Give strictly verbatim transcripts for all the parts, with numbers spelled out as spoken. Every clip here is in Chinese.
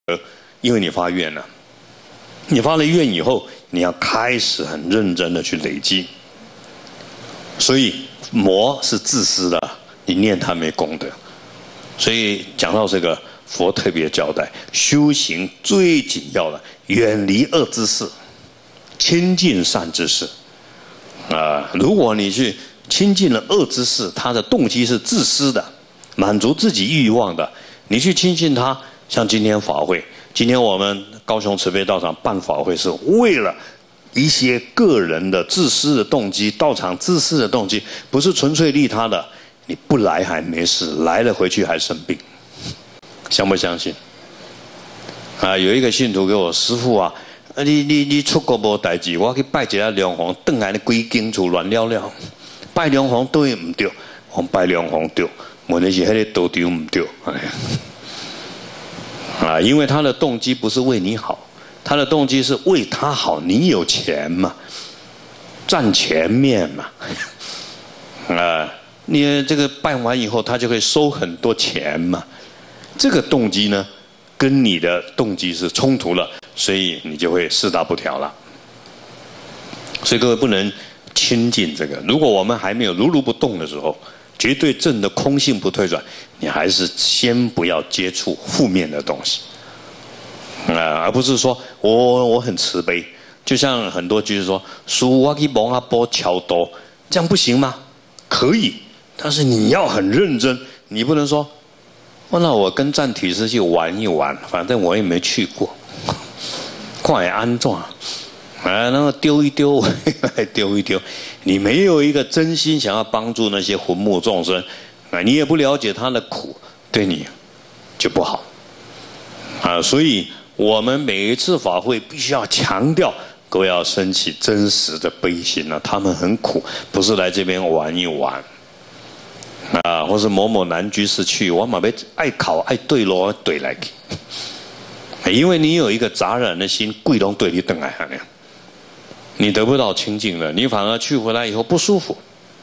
因为你发愿了，你发了愿以后，你要开始很认真的去累积。所以魔是自私的，你念它没功德。所以讲到这个，佛特别交代，修行最紧要的，远离恶之事，亲近善之事。啊、呃，如果你去亲近了恶之事，他的动机是自私的，满足自己欲望的，你去亲近他，像今天法会，今天我们高雄慈悲道场办法会是为了一些个人的自私的动机，道场自私的动机，不是纯粹利他的，你不来还没事，来了回去还生病，相不相信？啊，有一个信徒给我师父啊。啊！你你你出国无代志，我去拜一下梁皇，转来规间厝乱了了。拜梁皇对唔对？我拜梁皇对，问的是迄个道场唔对。啊，因为他的动机不是为你好，他的动机是为他好。你有钱嘛，占前面嘛。啊，你这个办完以后，他就会收很多钱嘛。这个动机呢，跟你的动机是冲突了。所以你就会四大不调了。所以各位不能亲近这个。如果我们还没有如如不动的时候，绝对正的空性不退转，你还是先不要接触负面的东西啊、呃，而不是说我我很慈悲。就像很多就是说，叔我去蒙阿波桥多，这样不行吗？可以，但是你要很认真，你不能说，哦，那我跟占体师去玩一玩，反正我也没去过。快安装，啊，那么丢一丢，丢一丢，你没有一个真心想要帮助那些魂目众生，啊，你也不了解他的苦，对你就不好，啊，所以我们每一次法会必须要强调，各位要升起真实的悲心啊，他们很苦，不是来这边玩一玩，啊，或是某某男居士去，我马被爱考爱对咯，对来去。因为你有一个杂染的心，贵龙对你等来哈，你得不到清净了，你反而去回来以后不舒服。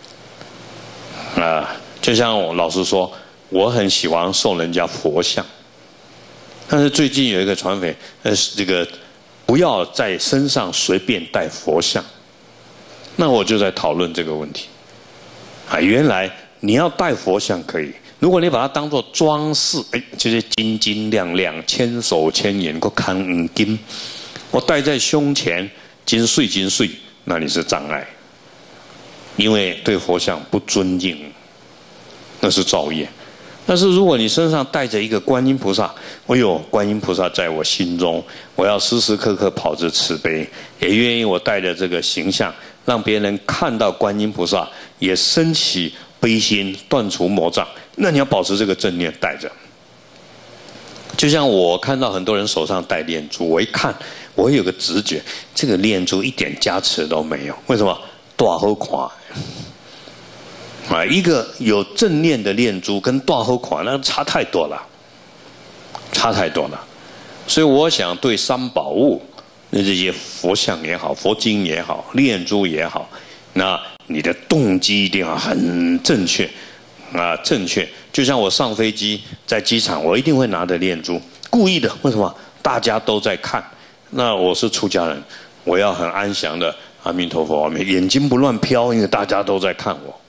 啊，就像我老实说，我很喜欢送人家佛像，但是最近有一个传诲，呃，这个不要在身上随便带佛像。那我就在讨论这个问题。啊，原来你要带佛像可以。如果你把它当作装饰，哎，就是金金亮亮、千手千眼、个看五金，我戴在胸前，金碎金碎，那你是障碍，因为对佛像不尊敬，那是造业。但是如果你身上带着一个观音菩萨，哎呦，观音菩萨在我心中，我要时时刻刻保持慈悲，也愿意我带着这个形象，让别人看到观音菩萨，也升起悲心，断除魔障。那你要保持这个正念带着。就像我看到很多人手上戴念珠，我一看，我有个直觉，这个念珠一点加持都没有。为什么？大好看啊！一个有正念的念珠跟大好看，那差太多了，差太多了。所以我想对三宝物，那这些佛像也好，佛经也好，念珠也好，那你的动机一定要很正确。啊，正确！就像我上飞机，在机场，我一定会拿着念珠，故意的。为什么？大家都在看，那我是出家人，我要很安详的阿弥陀佛，眼睛不乱飘，因为大家都在看我。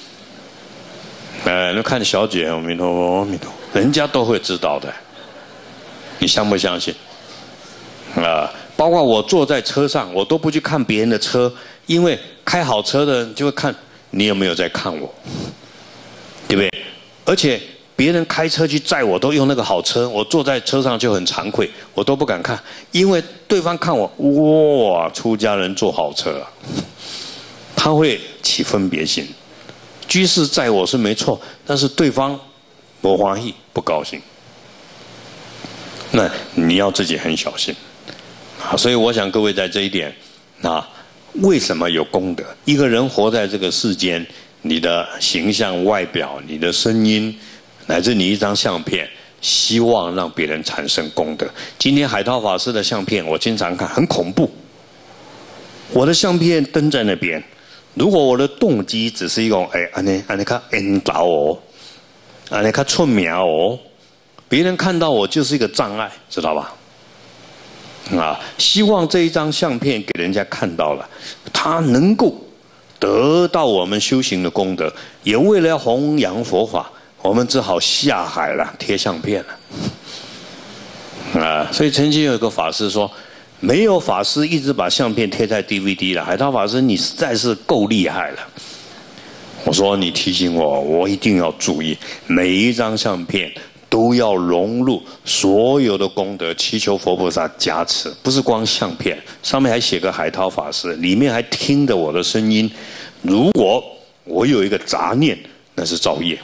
哎，那看小姐，阿弥陀佛，阿弥陀佛，人家都会知道的。你相不相信？啊，包括我坐在车上，我都不去看别人的车，因为开好车的人就会看你有没有在看我。对不对？而且别人开车去载我，都用那个好车，我坐在车上就很惭愧，我都不敢看，因为对方看我，哇，出家人坐好车啊，他会起分别心。居士载我是没错，但是对方不欢喜，不高兴，那你要自己很小心啊。所以我想各位在这一点啊，为什么有功德？一个人活在这个世间。你的形象、外表、你的声音，乃至你一张相片，希望让别人产生功德。今天海涛法师的相片，我经常看，很恐怖。我的相片登在那边，如果我的动机只是一种，哎，安尼安尼较引导哦，安尼较出名哦， 别人看到我就是一个障碍，知道吧？啊，希望这一张相片给人家看到了，他能够得到我们修行的功德，也为了要弘扬佛法，我们只好下海了，贴相片了。啊，所以曾经有一个法师说，没有法师一直把相片贴在 D V D 了，海涛法师你实在是够厉害了。我说你提醒我，我一定要注意，每一张相片都要融入所有的功德，祈求佛菩萨加持，不是光相片，上面还写个海涛法师，里面还听着我的声音。如果我有一个杂念，那是造业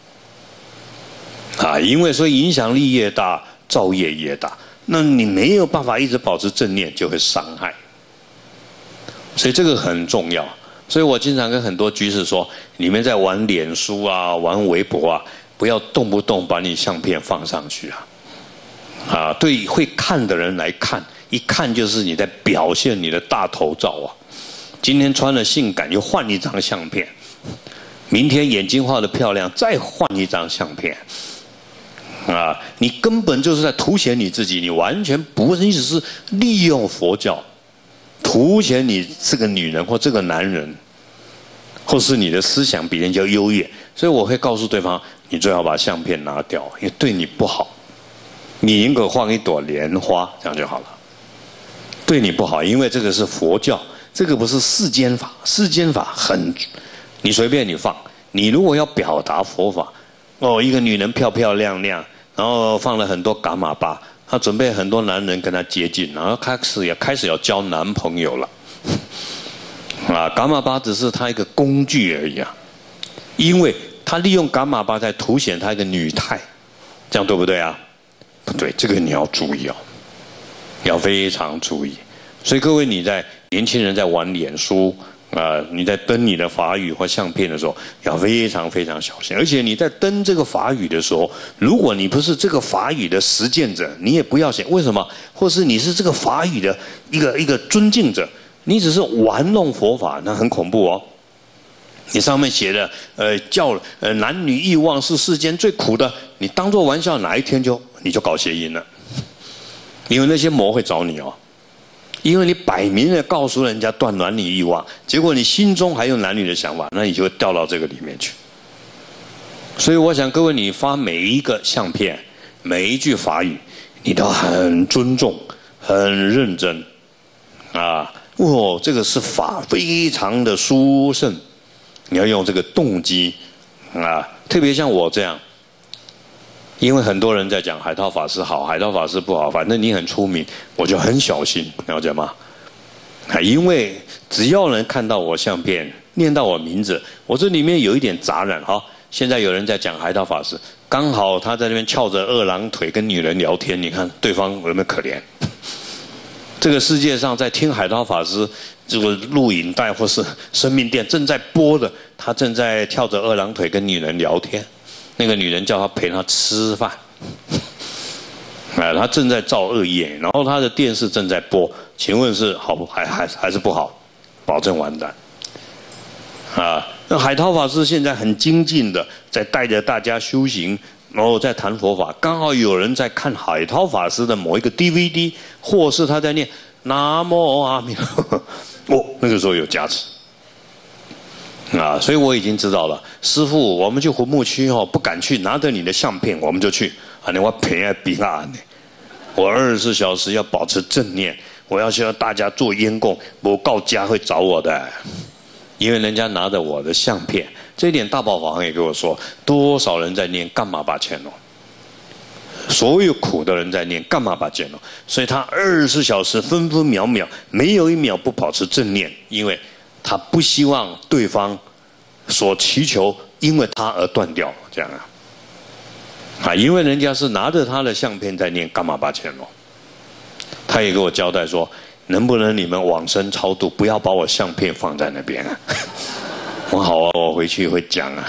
啊，因为说影响力越大，造业越大，那你没有办法一直保持正念，就会伤害。所以这个很重要。所以我经常跟很多居士说，你们在玩脸书啊，玩微博啊，不要动不动把你相片放上去啊！啊，对会看的人来看，一看就是你在表现你的大头照啊。今天穿了性感，又换一张相片；明天眼睛画得漂亮，再换一张相片。啊，你根本就是在凸显你自己，你完全不是，你只是利用佛教凸显你这个女人或这个男人，或是你的思想比人家优越。所以我会告诉对方，你最好把相片拿掉，因为对你不好。你宁可放一朵莲花，这样就好了。对你不好，因为这个是佛教，这个不是世间法。世间法很，你随便你放。你如果要表达佛法，哦，一个女人漂漂亮亮，然后放了很多伽马巴，她准备很多男人跟她接近，然后开始也开始要交男朋友了。啊，伽马巴只是她一个工具而已啊。因为他利用伽马巴在凸显他一个女态，这样对不对啊？不对，这个你要注意哦，要非常注意。所以各位，你在年轻人在玩脸书啊、呃，你在登你的法语或相片的时候，要非常非常小心。而且你在登这个法语的时候，如果你不是这个法语的实践者，你也不要写。为什么？或是你是这个法语的一个一个尊敬者，你只是玩弄佛法，那很恐怖哦。你上面写的，呃，叫呃男女欲望是世间最苦的，你当作玩笑，哪一天就你就搞谐音了，因为那些魔会找你哦，因为你摆明了告诉人家断男女欲望，结果你心中还有男女的想法，那你就会掉到这个里面去。所以我想各位，你发每一个相片，每一句法语，你都很尊重，很认真，啊，哦，这个是法，非常的殊胜。你要用这个动机啊，特别像我这样，因为很多人在讲海涛法师好，海涛法师不好，反正你很出名，我就很小心，了解吗？啊，因为只要能看到我相片，念到我名字，我这里面有一点杂染哈。现在有人在讲海涛法师，刚好他在那边翘着二郎腿跟女人聊天，你看对方有没有可怜？这个世界上在听海涛法师这个录影带或是生命殿正在播的，他正在跳着二郎腿跟女人聊天，那个女人叫他陪他吃饭，哎，他正在造恶业，然后他的电视正在播，请问是好还还还是不好？保证完蛋。啊，那海涛法师现在很精进的在带着大家修行。然后在谈佛法，刚好有人在看海涛法师的某一个 D V D， 或是他在念南无阿弥陀佛，哦，那个时候有加持啊，所以我已经知道了。师父，我们去魂木区哦，不敢去，拿着你的相片我们就去。啊，你我陪在比那呢，我二十四小时要保持正念，我要需要大家做烟供，我告家会找我的，因为人家拿着我的相片。这一点大宝法王也跟我说，多少人在念干嘛把钱哦？所有苦的人在念干嘛把钱哦？所以他二十四小时分分秒秒没有一秒不保持正念，因为他不希望对方所祈求因为他而断掉，这样啊。啊，因为人家是拿着他的相片在念干嘛把钱哦。他也给我交代说，能不能你们往生超度，不要把我相片放在那边啊？我好啊，我回去会讲啊。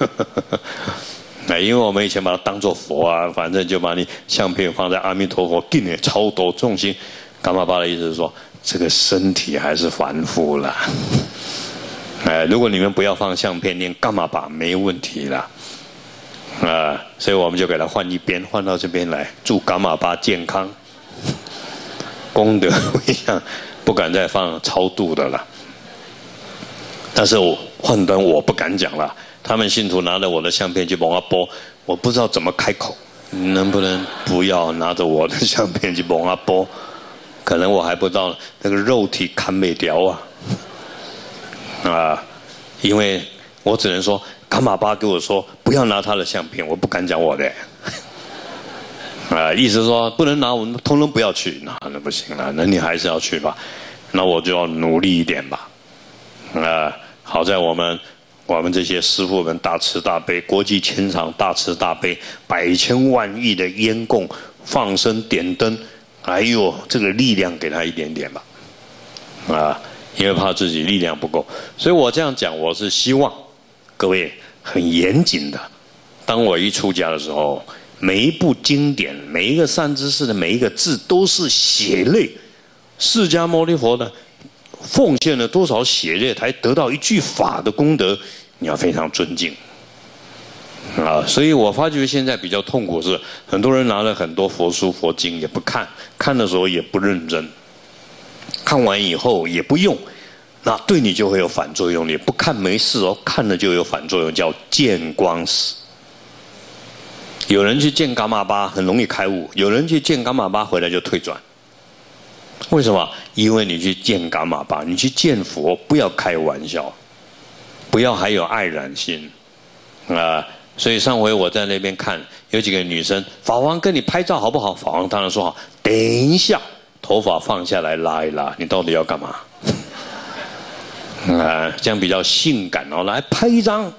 因为我们以前把它当作佛啊，反正就把你相片放在阿弥陀佛，定也超度众生。伽玛巴的意思是说，这个身体还是凡夫啦。哎，如果你们不要放相片，念伽玛巴没问题啦。啊， 所以我们就给他换一边，换到这边来，祝噶玛巴健康，功德回向，不敢再放超度的了。但是我换灯我不敢讲了，他们信徒拿着我的相片去帮他播，我不知道怎么开口，能不能不要拿着我的相片去帮他播？可能我还不到那个肉体看不掉啊，啊，因为我只能说，噶玛巴给我说不要拿他的相片，我不敢讲我的，啊，意思说不能拿，我们通通不要去，那那不行了，那你还是要去吧，那我就要努力一点吧，啊，好在我们我们这些师父们大慈大悲，国际前场大慈大悲，百千万亿的烟供放生点灯。哎呦，这个力量给他一点点吧，啊，因为怕自己力量不够，所以我这样讲，我是希望各位很严谨的。当我一出家的时候，每一部经典，每一个善知识的每一个字，都是血泪。释迦牟尼佛的奉献了多少血泪，才得到一句法的功德，你要非常尊敬。啊，所以我发觉现在比较痛苦是，很多人拿了很多佛书佛经也不看，看的时候也不认真，看完以后也不用，那对你就会有反作用。你不看没事哦，看了就有反作用，叫见光死。有人去见噶玛巴很容易开悟，有人去见噶玛巴回来就退转。为什么？因为你去见噶玛巴，你去见佛，不要开玩笑，不要还有爱染心啊。所以上回我在那边看，有几个女生，法王跟你拍照好不好？法王当然说好。等一下，头发放下来拉一拉，你到底要干嘛？啊，这样比较性感哦，来拍一张。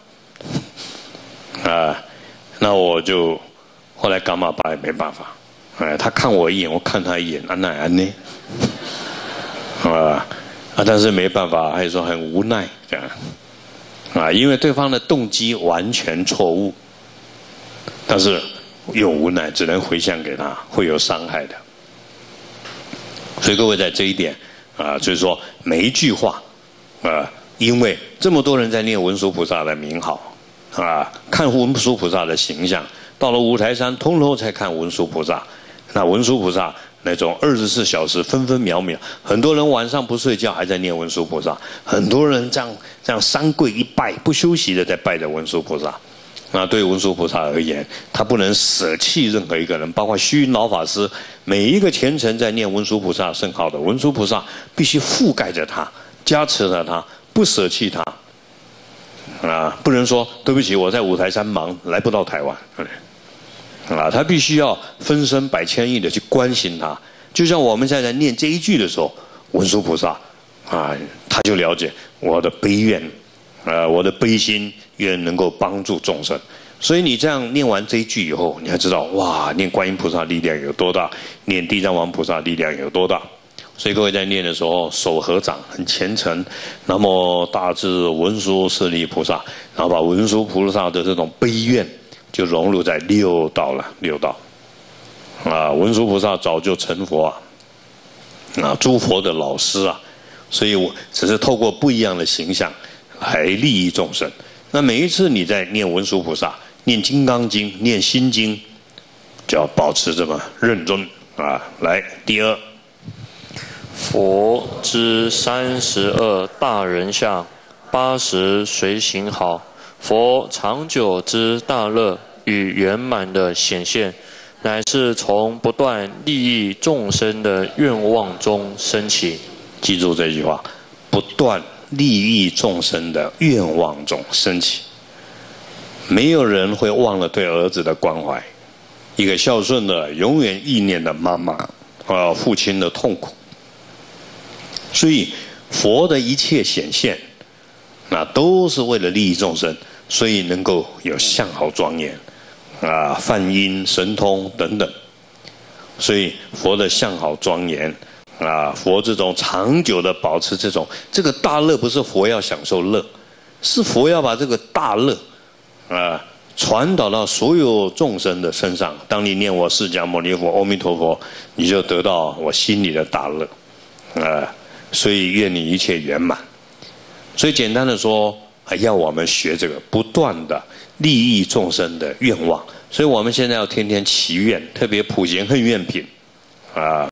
啊，那我就后来噶玛巴也没办法，哎，他看我一眼，我看他一眼，安奈安呢？啊啊，但是没办法，还是说很无奈这样。啊，因为对方的动机完全错误，但是又无奈，只能回向给他，会有伤害的。所以各位在这一点啊，所以说每一句话啊，因为这么多人在念文殊菩萨的名号啊，看文殊菩萨的形象，到了五台山，通通才看文殊菩萨。那文殊菩萨那种二十四小时分分秒秒，很多人晚上不睡觉还在念文殊菩萨，很多人这样这样三跪一拜不休息的在拜着文殊菩萨。那对文殊菩萨而言，他不能舍弃任何一个人，包括虚云老法师，每一个虔诚在念文殊菩萨圣号的文殊菩萨，必须覆盖着他，加持着他，不舍弃他。啊，不能说对不起，我在五台山忙，来不到台湾。啊，他必须要分身百千亿的去关心他，就像我们现在念这一句的时候，文殊菩萨啊，他就了解我的悲愿，呃，我的悲心愿能够帮助众生。所以你这样念完这一句以后，你还知道哇，念观音菩萨力量有多大，念地藏王菩萨力量有多大。所以各位在念的时候，手合掌，很虔诚，南无大智文殊师利菩萨，然后把文殊菩萨的这种悲愿就融入在六道了，六道，啊，文殊菩萨早就成佛啊，啊，诸佛的老师啊，所以我只是透过不一样的形象来利益众生。那每一次你在念文殊菩萨、念金刚经、念心经，就要保持这么认真啊。来，第二， 佛之三十二大人相，八十随行好。佛长久之大乐与圆满的显现，乃是从不断利益众生的愿望中升起。 记住这句话，不断利益众生的愿望中升起。没有人会忘了对儿子的关怀，一个孝顺的、永远忆念的妈妈，啊，父亲的痛苦。所以佛的一切显现，那都是为了利益众生。所以能够有相好庄严，啊，梵音神通等等。所以佛的相好庄严，啊，佛这种长久的保持这种这个大乐，不是佛要享受乐，是佛要把这个大乐，啊，传导到所有众生的身上。当你念我释迦牟尼佛、阿弥陀佛，你就得到我心里的大乐，啊，所以愿你一切圆满。所以简单的说，要我们学这个不断的利益众生的愿望， 所以我们现在要天天祈愿，特别普贤恨愿品，啊。